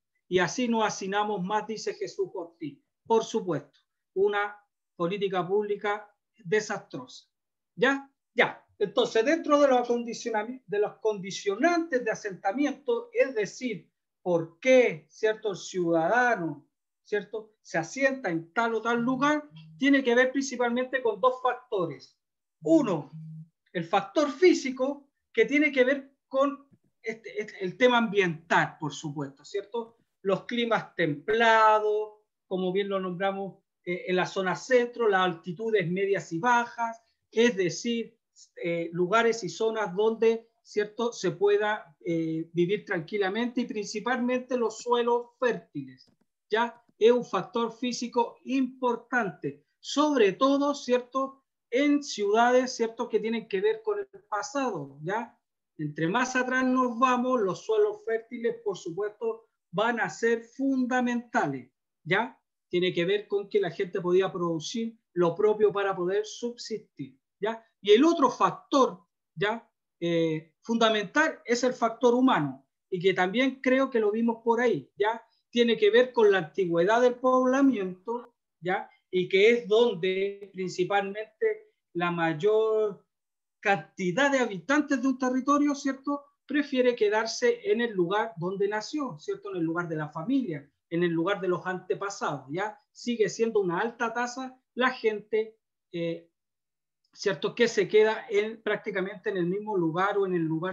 Speaker 1: Y así nos hacinamos más, dice Jesús Ortiz. Por supuesto, una política pública desastrosa. ¿Ya? Ya. Entonces, dentro de los, de los condicionantes de asentamiento, es decir, por qué, ¿cierto?, el ciudadano, ¿cierto?, se asienta en tal o tal lugar, tiene que ver principalmente con dos factores. Uno, el factor físico, que tiene que ver con este, este, el tema ambiental, por supuesto, ¿cierto? Los climas templados, como bien lo nombramos eh, en la zona centro, las altitudes medias y bajas, es decir, eh, lugares y zonas donde, ¿cierto?, se pueda eh, vivir tranquilamente, y principalmente los suelos fértiles. Ya es un factor físico importante, sobre todo, ¿cierto?, en ciudades, ¿cierto?, que tienen que ver con el pasado. Ya entre más atrás nos vamos, los suelos fértiles, por supuesto, van a ser fundamentales. ¿Ya? Tiene que ver con que la gente podía producir lo propio para poder subsistir. ¿Ya? Y el otro factor, ¿ya?, eh, fundamental es el factor humano, y que también creo que lo vimos por ahí. ¿Ya? Tiene que ver con la antigüedad del poblamiento, ¿ya?, y que es donde principalmente la mayor cantidad de habitantes de un territorio, ¿cierto?, prefiere quedarse en el lugar donde nació, ¿cierto?, en el lugar de la familia, en el lugar de los antepasados. Ya sigue siendo una alta tasa la gente, eh, ¿cierto?, que se queda en, prácticamente en el mismo lugar o en el lugar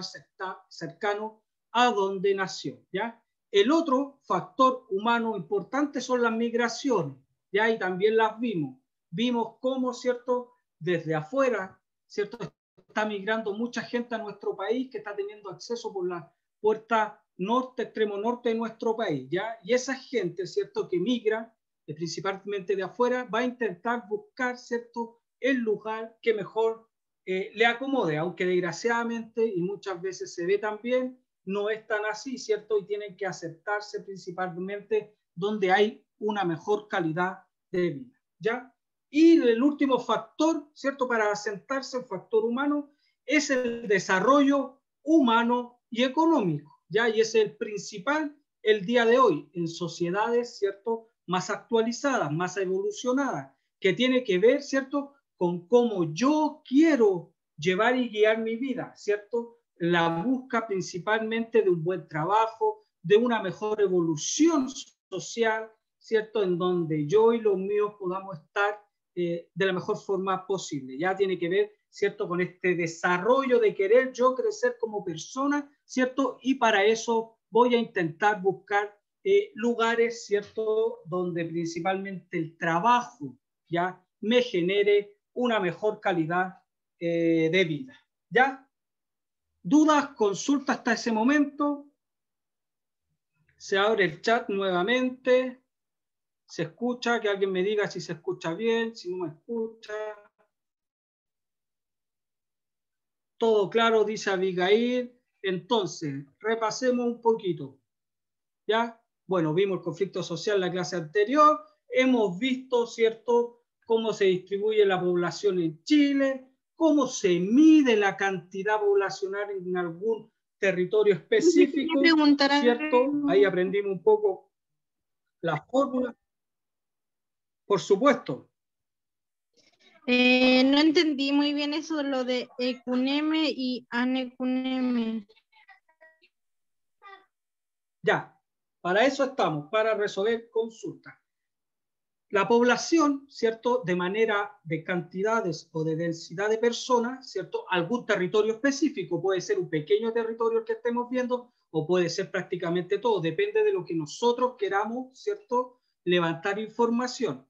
Speaker 1: cercano a donde nació. ¿Ya? El otro factor humano importante son las migraciones, ¿ya? Y también las vimos. Vimos cómo, ¿cierto?, desde afuera, ¿cierto?, está migrando mucha gente a nuestro país, que está teniendo acceso por la puerta norte, extremo norte de nuestro país, ¿ya? Y esa gente, ¿cierto?, que migra, eh, principalmente de afuera, va a intentar buscar, ¿cierto?, el lugar que mejor eh, le acomode, aunque desgraciadamente, y muchas veces se ve también, no es tan así, ¿cierto? Y tienen que aceptarse principalmente donde hay una mejor calidad de vida, ¿ya? Y el último factor, ¿cierto?, para asentarse, el factor humano, es el desarrollo humano y económico, ¿ya? Y es el principal el día de hoy en sociedades, ¿cierto?, más actualizadas, más evolucionadas, que tiene que ver, ¿cierto?, con cómo yo quiero llevar y guiar mi vida, ¿cierto? La busca principalmente de un buen trabajo, de una mejor evolución social, ¿cierto?, en donde yo y los míos podamos estar eh, de la mejor forma posible. Ya tiene que ver, ¿cierto?, con este desarrollo de querer yo crecer como persona, ¿cierto? Y para eso voy a intentar buscar eh, lugares, ¿cierto?, donde principalmente el trabajo ya me genere una mejor calidad eh, de vida. ¿Ya? ¿Dudas, consultas hasta ese momento? Se abre el chat nuevamente. Se escucha, que alguien me diga si se escucha bien, si no me escucha. Todo claro, dice Abigail. Entonces, repasemos un poquito. ¿Ya? Bueno, vimos el conflicto social en la clase anterior. Hemos visto, ¿cierto?, cómo se distribuye la población en Chile, cómo se mide la cantidad poblacional en algún territorio específico, ¿cierto? Ahí aprendimos un poco la fórmula. Por supuesto.
Speaker 11: Eh, no entendí muy bien eso, lo de ecuneme y anecuneme.
Speaker 1: Ya, para eso estamos, para resolver consultas. La población, ¿cierto?, de manera de cantidades o de densidad de personas, ¿cierto?, algún territorio específico, puede ser un pequeño territorio que estemos viendo o puede ser prácticamente todo, depende de lo que nosotros queramos, ¿cierto?, levantar información.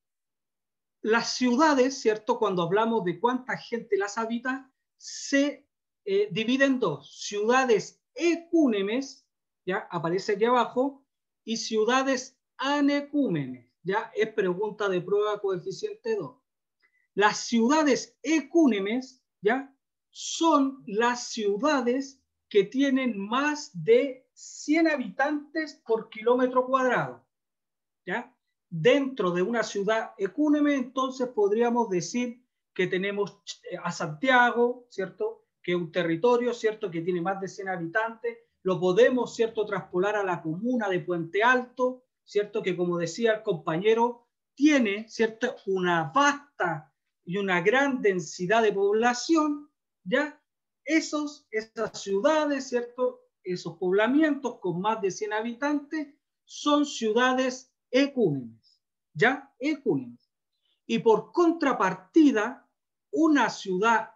Speaker 1: Las ciudades, ¿cierto?, cuando hablamos de cuánta gente las habita, se eh, dividen en dos, ciudades ecúmenes, ya aparece aquí abajo, y ciudades anecúmenes. Ya es pregunta de prueba coeficiente dos. Las ciudades ecúmenes, ya, son las ciudades que tienen más de cien habitantes por kilómetro cuadrado, ya. Dentro de una ciudad ecúmene, entonces podríamos decir que tenemos a Santiago, ¿cierto?, que es un territorio, ¿cierto?, que tiene más de cien habitantes. Lo podemos, ¿cierto?, traspolar a la comuna de Puente Alto, ¿cierto?, que como decía el compañero, tiene, ¿cierto?, una vasta y una gran densidad de población, ¿ya? Esos, esas ciudades, ¿cierto?, esos poblamientos con más de cien habitantes son ciudades ecúmenes, ¿ya? Ecúmenes. Y por contrapartida, una ciudad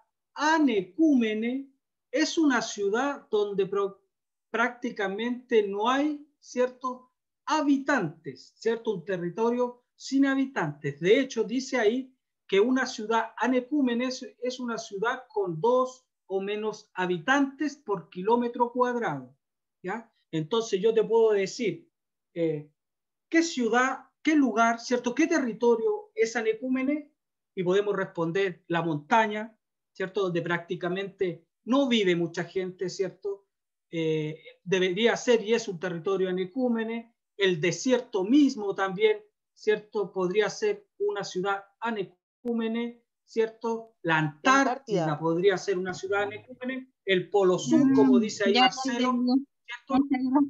Speaker 1: anecúmene es una ciudad donde pro, prácticamente no hay, ¿cierto?, habitantes, ¿cierto? Un territorio sin habitantes. De hecho, dice ahí que una ciudad anecúmene es, es una ciudad con dos o menos habitantes por kilómetro cuadrado, ¿ya? Entonces yo te puedo decir, eh, ¿qué ciudad, qué lugar, ¿cierto? ¿Qué territorio es anecúmene? Y podemos responder la montaña, ¿cierto? Donde prácticamente no vive mucha gente, ¿cierto? Eh, debería ser y es un territorio anecúmene. El desierto mismo también, ¿cierto? Podría ser una ciudad anecúmene, ¿cierto? La Antártida, Antártida. podría ser una ciudad anecúmene. El Polo Sur, mm, como dice ahí Marcelo, ¿cierto?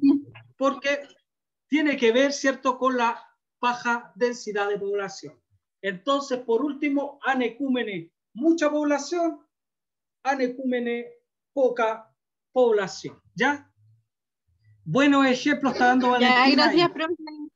Speaker 1: Porque tiene que ver, ¿cierto?, con la baja densidad de población. Entonces, por último, anecúmene, mucha población, anecúmene, poca población, ¿ya? Buenos ejemplos está dando Valentina.
Speaker 11: Ya, gracias, profe.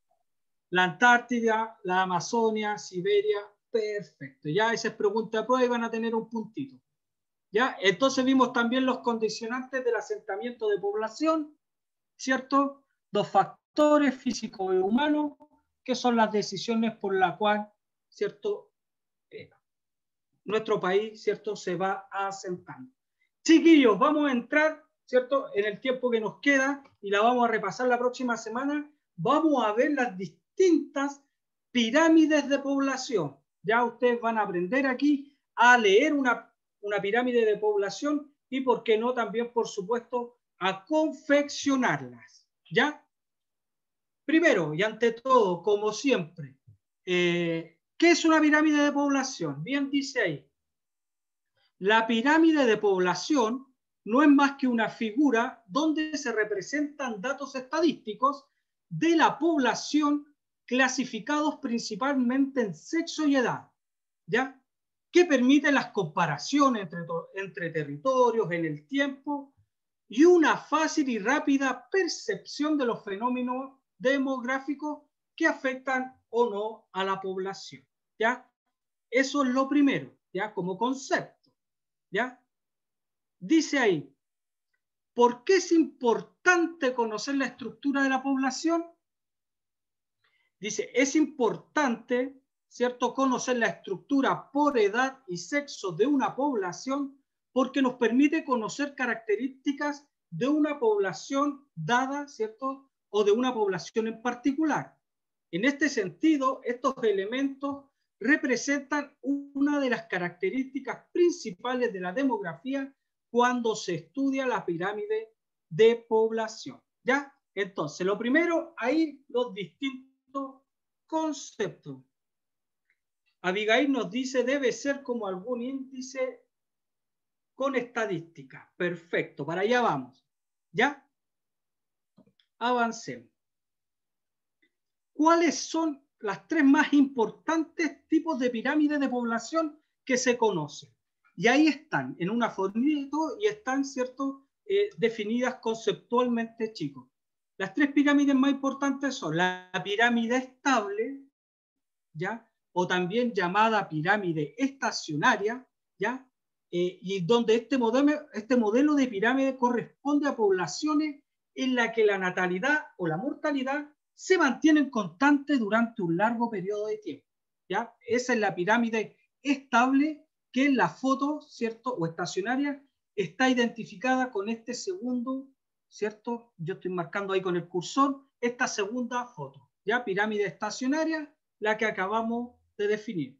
Speaker 1: La Antártida, la Amazonia, Siberia, perfecto. Ya esa es pregunta de prueba y van a tener un puntito. ¿Ya? Entonces vimos también los condicionantes del asentamiento de población, ¿cierto? Dos factores físicos y humanos, que son las decisiones por las cuales, ¿cierto?, eh, nuestro país, ¿cierto?, se va asentando. Chiquillos, vamos a entrar, ¿cierto?, en el tiempo que nos queda y la vamos a repasar la próxima semana. Vamos a ver las distintas pirámides de población. Ya ustedes van a aprender aquí a leer una, una pirámide de población y, por qué no, también, por supuesto, a confeccionarlas. ¿Ya? Primero y ante todo, como siempre, eh, ¿qué es una pirámide de población? Bien dice ahí. La pirámide de población no es más que una figura donde se representan datos estadísticos de la población clasificados principalmente en sexo y edad, ¿ya? Que permite las comparaciones entre, entre territorios en el tiempo y una fácil y rápida percepción de los fenómenos demográficos que afectan o no a la población, ¿ya? Eso es lo primero, ¿ya? Como concepto, ¿ya? Dice ahí, ¿por qué es importante conocer la estructura de la población? Dice, es importante, ¿cierto?, conocer la estructura por edad y sexo de una población porque nos permite conocer características de una población dada, ¿cierto?, o de una población en particular. En este sentido, estos elementos representan una de las características principales de la demografía cuando se estudia la pirámide de población. ¿Ya? Entonces, lo primero, ahí los distintos conceptos. Abigail nos dice, debe ser como algún índice con estadística. Perfecto, para allá vamos. ¿Ya? Avancemos. ¿Cuáles son las tres más importantes tipos de pirámides de población que se conocen? Y ahí están, en una folleto, y están, ¿cierto?, eh, definidas conceptualmente, chicos. Las tres pirámides más importantes son la pirámide estable, ¿ya?, o también llamada pirámide estacionaria, ¿ya?, eh, y donde este modelo, este modelo de pirámide corresponde a poblaciones en las que la natalidad o la mortalidad se mantienen constantes durante un largo periodo de tiempo, ¿ya? Esa es la pirámide estable, que en la foto, ¿cierto?, o estacionaria, está identificada con este segundo, ¿cierto? Yo estoy marcando ahí con el cursor esta segunda foto, ¿ya? Pirámide estacionaria, la que acabamos de definir.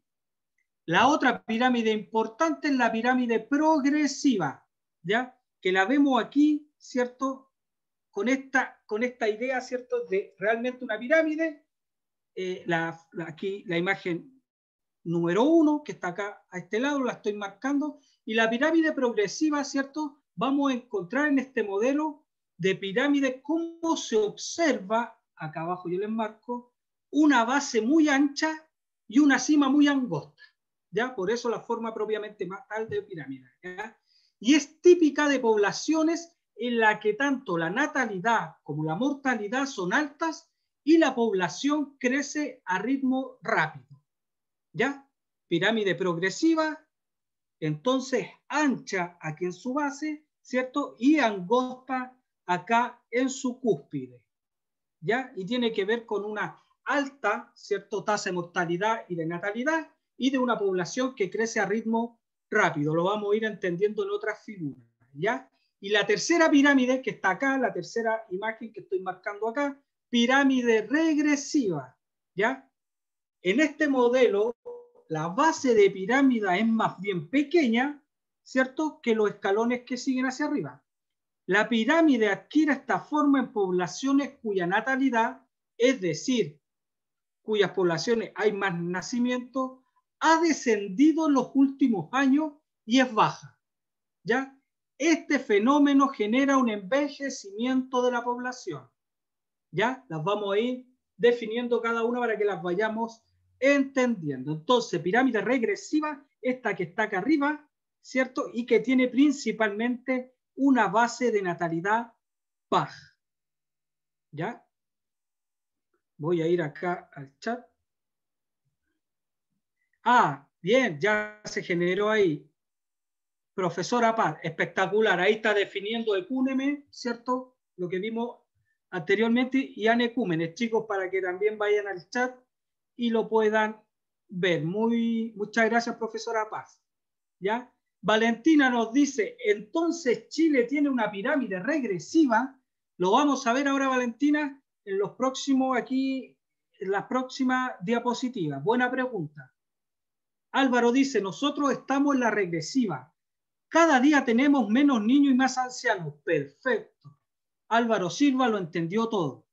Speaker 1: La otra pirámide importante es la pirámide progresiva, ¿ya? Que la vemos aquí, ¿cierto?, con esta, con esta idea, ¿cierto?, de realmente una pirámide. Eh, la, la, aquí la imagen número uno, que está acá a este lado, la estoy marcando, y la pirámide progresiva, ¿cierto?, vamos a encontrar en este modelo de pirámide cómo se observa, acá abajo yo les marco, una base muy ancha y una cima muy angosta, ¿ya? Por eso la forma propiamente más tal de pirámide, ¿ya? Y es típica de poblaciones en la que tanto la natalidad como la mortalidad son altas y la población crece a ritmo rápido, ¿ya? Pirámide progresiva, entonces ancha aquí en su base, ¿cierto? Y angosta acá en su cúspide, ¿ya? Y tiene que ver con una alta, ¿cierto?, tasa de mortalidad y de natalidad y de una población que crece a ritmo rápido. Lo vamos a ir entendiendo en otras figuras, ¿ya? Y la tercera pirámide que está acá, la tercera imagen que estoy marcando acá, pirámide regresiva, ¿ya? En este modelo, la base de pirámide es más bien pequeña, ¿cierto?, que los escalones que siguen hacia arriba. La pirámide adquiere esta forma en poblaciones cuya natalidad, es decir, cuyas poblaciones hay más nacimientos, ha descendido en los últimos años y es baja, ¿ya? Este fenómeno genera un envejecimiento de la población, ¿ya? Las vamos a ir definiendo cada una para que las vayamos entendiendo. Entonces, pirámide regresiva, esta que está acá arriba, ¿cierto? Y que tiene principalmente una base de natalidad baja, ¿ya? Voy a ir acá al chat. Ah, bien, ya se generó ahí. Profesora Paz, espectacular. Ahí está definiendo ecúmenes, ¿cierto? Lo que vimos anteriormente, y anecúmenes, chicos, para que también vayan al chat y lo puedan ver. Muy, muchas gracias, profesora Paz. ¿Ya? Valentina nos dice, entonces Chile tiene una pirámide regresiva. Lo vamos a ver ahora, Valentina, en los próximos aquí, la próxima diapositiva. Buena pregunta. Álvaro dice, nosotros estamos en la regresiva. Cada día tenemos menos niños y más ancianos. Perfecto. Álvaro Silva lo entendió todo.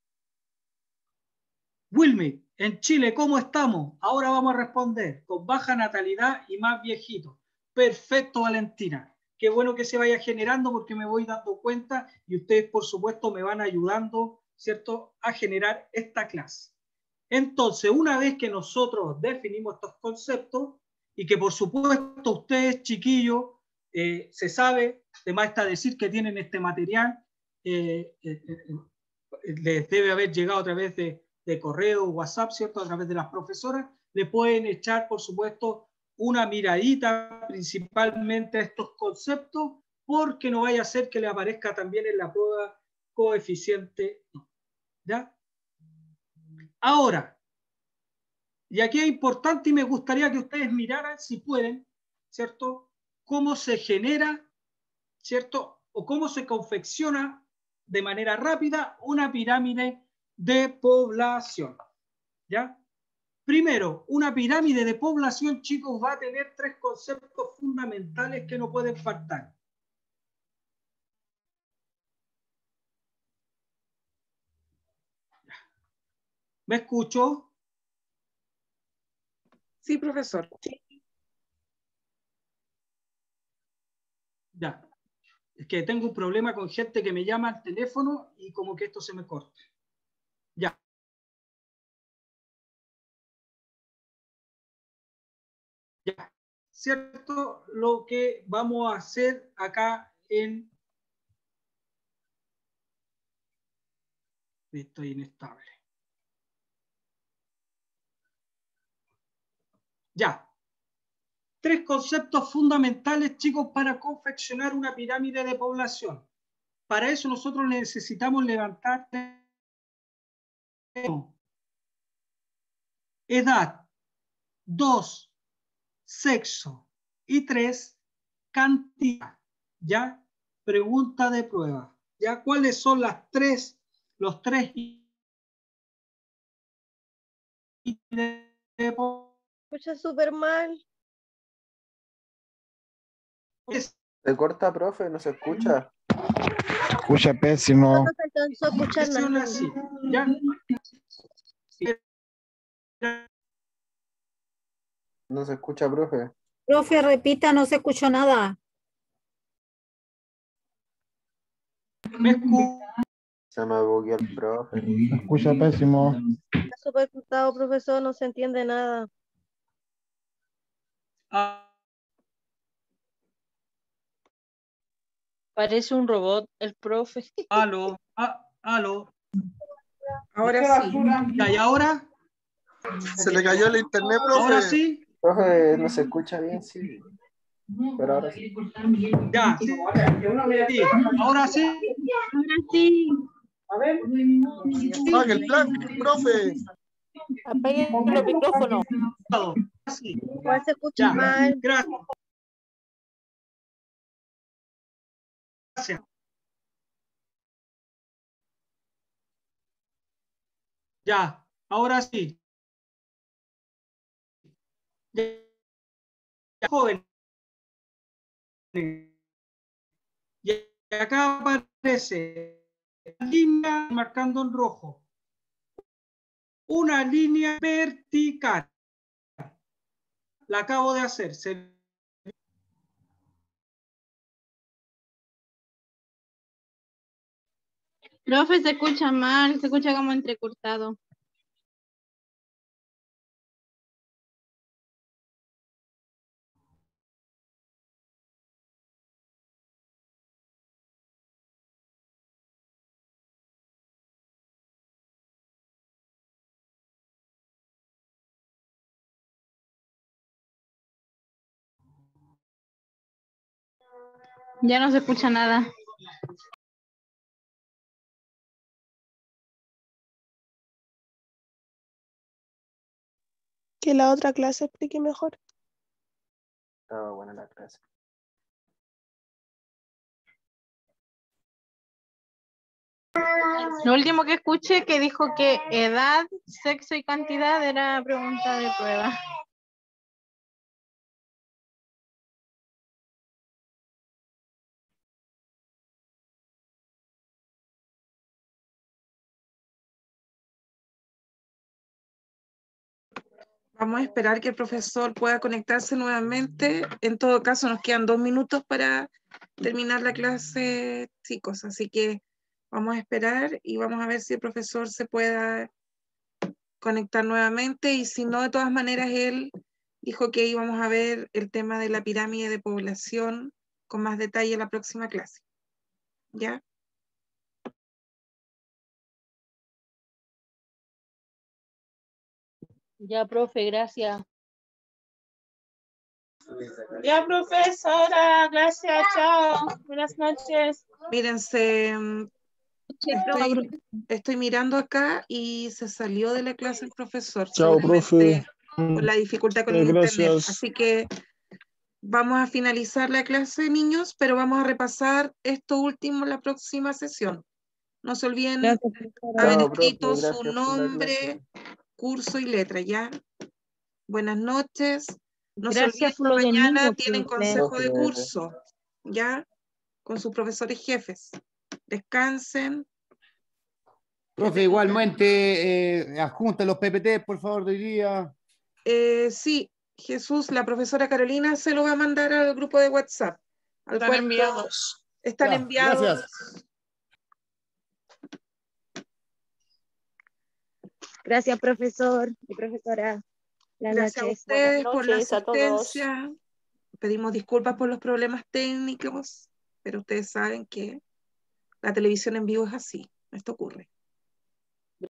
Speaker 1: Wilmy, en Chile, ¿cómo estamos? Ahora vamos a responder. Con baja natalidad y más viejitos. Perfecto, Valentina. Qué bueno que se vaya generando porque me voy dando cuenta y ustedes, por supuesto, me van ayudando, ¿cierto?, a generar esta clase. Entonces, una vez que nosotros definimos estos conceptos y que, por supuesto, ustedes, chiquillos, eh, se sabe, además está decir que tienen este material, eh, eh, eh, les debe haber llegado a través de, de correo, WhatsApp, ¿cierto?, a través de las profesoras, le pueden echar, por supuesto, una miradita principalmente a estos conceptos, porque no vaya a ser que le aparezca también en la prueba coeficiente, ¿ya? Ahora, y aquí es importante y me gustaría que ustedes miraran, si pueden, ¿cierto?, cómo se genera, ¿cierto?, o cómo se confecciona de manera rápida una pirámide de población, ¿ya? Primero, una pirámide de población, chicos, va a tener tres conceptos fundamentales que no pueden faltar. ¿Me escucho?
Speaker 9: Sí, profesor.
Speaker 1: Ya. Es que tengo un problema con gente que me llama al teléfono y como que esto se me corta. Ya. Ya. ¿Cierto? Lo que vamos a hacer acá en... Estoy inestable. Ya. Tres conceptos fundamentales, chicos, para confeccionar una pirámide de población. Para eso nosotros necesitamos levantar edad, dos, sexo y tres, cantidad. ¿Ya? Pregunta de prueba. ¿Ya? ¿Cuáles son las tres, los tres
Speaker 10: Escucha súper mal.
Speaker 8: Se corta, profe, no se escucha.
Speaker 4: Escucha pésimo.
Speaker 10: No se alcanzó a escuchar nada.
Speaker 1: Así, ¿ya?
Speaker 8: No se escucha, profe.
Speaker 5: Profe, repita, no se escuchó nada.
Speaker 1: ¿Me escucha?
Speaker 8: Se me bugueó el profe.
Speaker 4: Escucha pésimo.
Speaker 10: Está súper cortado, profesor, no se entiende nada.
Speaker 1: Ah.
Speaker 3: Parece un robot el profe.
Speaker 1: Aló, ah, aló.
Speaker 9: Ahora sí.
Speaker 1: ¿Y ahora?
Speaker 12: Se le cayó el internet, profe.
Speaker 1: ¿Ahora sí?
Speaker 8: Profe, no se escucha bien, sí. Pero ahora sí.
Speaker 1: Ya. Sí. ¿Ahora sí?
Speaker 11: Ahora sí.
Speaker 1: A ver.
Speaker 12: Apague el plan, profe.
Speaker 10: Apague los micrófonos.
Speaker 1: Sí.
Speaker 10: Igual se escucha
Speaker 1: Ya.
Speaker 10: mal.
Speaker 1: Gracias. Gracias. Ya, ahora sí. Ya, ya, joven. Y acá aparece una línea marcando en rojo. Una línea vertical. La acabo de hacer. Se...
Speaker 11: Profe, se escucha mal, se escucha como entrecortado. Ya no se escucha nada.
Speaker 13: Que la otra clase explique mejor.
Speaker 8: Estaba buena la clase.
Speaker 11: Lo último que escuché que dijo que edad, sexo y cantidad era pregunta de prueba.
Speaker 9: Vamos a esperar que el profesor pueda conectarse nuevamente. En todo caso, nos quedan dos minutos para terminar la clase, chicos. Así que vamos a esperar y vamos a ver si el profesor se pueda conectar nuevamente. Y si no, de todas maneras, él dijo que íbamos a ver el tema de la pirámide de población con más detalle en la próxima clase. ¿Ya?
Speaker 3: Ya, profe, gracias.
Speaker 10: Ya, profesora, gracias, chao. Buenas noches.
Speaker 9: Mírense, estoy, estoy mirando acá y se salió de la clase el profesor.
Speaker 4: Chao, profe.
Speaker 9: Por la dificultad con
Speaker 4: Eh,
Speaker 9: el internet.
Speaker 4: gracias.
Speaker 9: Así que vamos a finalizar la clase, niños, pero vamos a repasar esto último en la próxima sesión. No se olviden
Speaker 5: Gracias, profesora.
Speaker 9: haber
Speaker 8: Chao, profe,
Speaker 9: escrito
Speaker 8: gracias
Speaker 9: su
Speaker 8: por la
Speaker 9: nombre, curso y letra, ¿ya? Buenas noches. No
Speaker 3: Gracias
Speaker 9: se
Speaker 3: por
Speaker 9: olviden
Speaker 3: lo
Speaker 9: que
Speaker 3: de
Speaker 9: mañana
Speaker 3: niños,
Speaker 9: tienen
Speaker 3: profe.
Speaker 9: consejo de
Speaker 8: Profe.
Speaker 9: curso, ¿ya? Con sus profesores jefes. Descansen.
Speaker 7: Profe, igualmente, eh, adjunta los P P T, por favor, de hoy día.
Speaker 9: Eh, sí, Jesús, la profesora Carolina se lo va a mandar al grupo de WhatsApp. Al
Speaker 2: Están
Speaker 9: cual
Speaker 2: enviados.
Speaker 9: están
Speaker 7: Ya,
Speaker 9: enviados.
Speaker 7: gracias.
Speaker 10: Gracias, profesor y profesora. Buenas
Speaker 9: Gracias a
Speaker 10: noches.
Speaker 9: ustedes por la
Speaker 10: noches a todos.
Speaker 9: asistencia. Pedimos disculpas por los problemas técnicos, pero ustedes saben que la televisión en vivo es así. Esto ocurre.